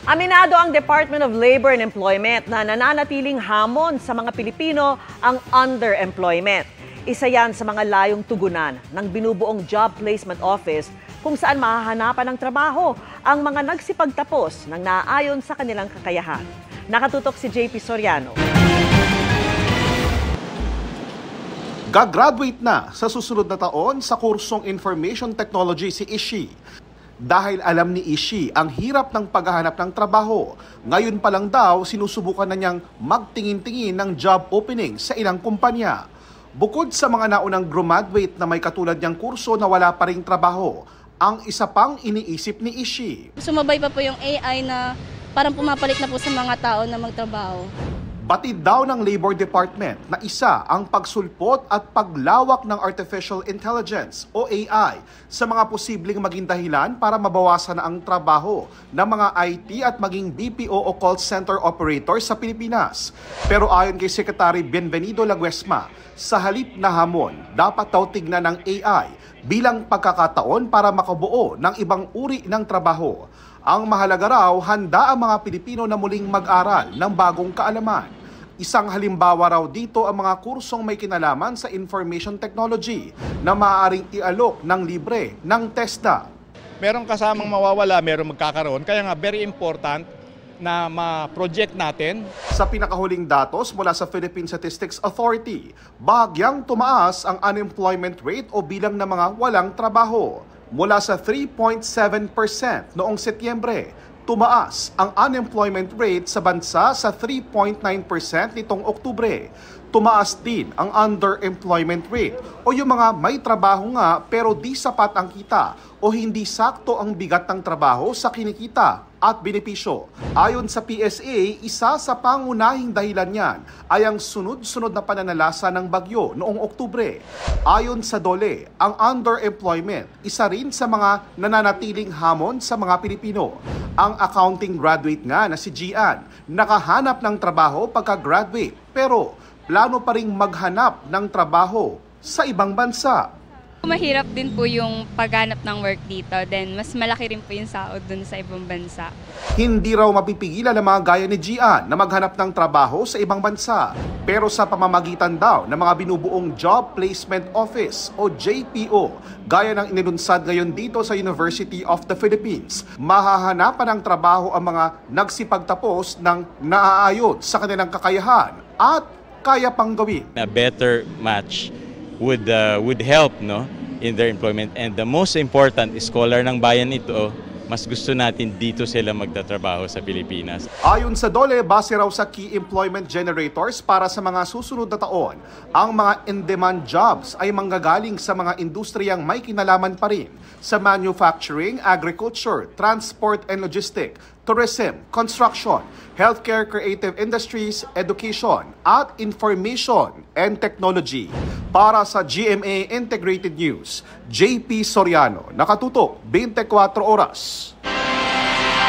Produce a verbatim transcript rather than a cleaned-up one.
Aminado ang Department of Labor and Employment na nananatiling hamon sa mga Pilipino ang underemployment. Isa yan sa mga layong tugunan ng binubuong Job Placement Office kung saan mahahanapan ng trabaho ang mga nagsipagtapos ng naaayon sa kanilang kakayahan. Nakatutok si J P Soriano. Gagraduate na sa susunod na taon sa kursong Information Technology si Ishi. Dahil alam ni Ishi ang hirap ng paghahanap ng trabaho, ngayon pa lang daw sinusubukan na niyang magtingin-tingin ng job opening sa ilang kumpanya. Bukod sa mga naunang graduate na may katulad niyang kurso na wala pa ring trabaho, ang isa pang iniisip ni Ishi. Sumabay pa po yung A I na parang pumapalit na po sa mga tao na magtrabaho. Batid daw ng Labor Department na isa ang pagsulpot at paglawak ng Artificial Intelligence o A I sa mga posibleng maging dahilan para mabawasan na ang trabaho ng mga I T at maging B P O o call center operators sa Pilipinas. Pero ayon kay Secretary Bienvenido Laguesma, sa halip na hamon, dapat daw tignan ng A I bilang pagkakataon para makabuo ng ibang uri ng trabaho. Ang mahalaga raw, handa ang mga Pilipino na muling mag-aral ng bagong kaalaman. Isang halimbawa raw dito ang mga kursong may kinalaman sa information technology na maaaring ialok ng libre ng TESDA. Merong kasamang mawawala, merong magkakaroon. Kaya nga very important na ma-project natin. Sa pinakahuling datos mula sa Philippine Statistics Authority, bahagyang tumaas ang unemployment rate o bilang ng mga walang trabaho. Mula sa three point seven percent noong Setyembre, tumaas ang unemployment rate sa bansa sa three point nine percent nitong Oktubre. Tumaas din ang underemployment rate o yung mga may trabaho nga pero di sapat ang kita o hindi sakto ang bigat ng trabaho sa kinikita at benepisyo. Ayon sa P S A, isa sa pangunahing dahilan niyan ay ang sunod-sunod na pananalasa ng bagyo noong Oktubre. Ayon sa D O L E, ang underemployment isa rin sa mga nananatiling hamon sa mga Pilipino. Ang accounting graduate nga na si Gian, nakahanap ng trabaho pagka-graduate pero plano pa ring maghanap ng trabaho sa ibang bansa. Mahirap din po yung paghanap ng work dito, then mas malaki rin po yung sahod dun sa ibang bansa. Hindi raw mapipigilan ng mga gaya ni Gian na maghanap ng trabaho sa ibang bansa. Pero sa pamamagitan daw ng mga binubuong Job Placement Office o J P O, gaya ng inilunsad ngayon dito sa University of the Philippines, mahahanapan ng trabaho ang mga nagsipagtapos ng naaayon sa kanilang kakayahan at kaya pang gawin. A better match would uh, would help no in their employment, and the most important scholar ng bayan ito, mas gusto natin dito sila magtatrabaho sa Pilipinas. Ayon sa D O L E, base raw sa key employment generators para sa mga susunod na taon, ang mga in-demand jobs ay manggagaling sa mga industriyang may kinalaman pa rin sa manufacturing, agriculture, transport and logistic, tourism, construction, healthcare, creative industries, education, at information and technology. Para sa G M A Integrated News, J P Soriano, nakatutok twenty-four oras.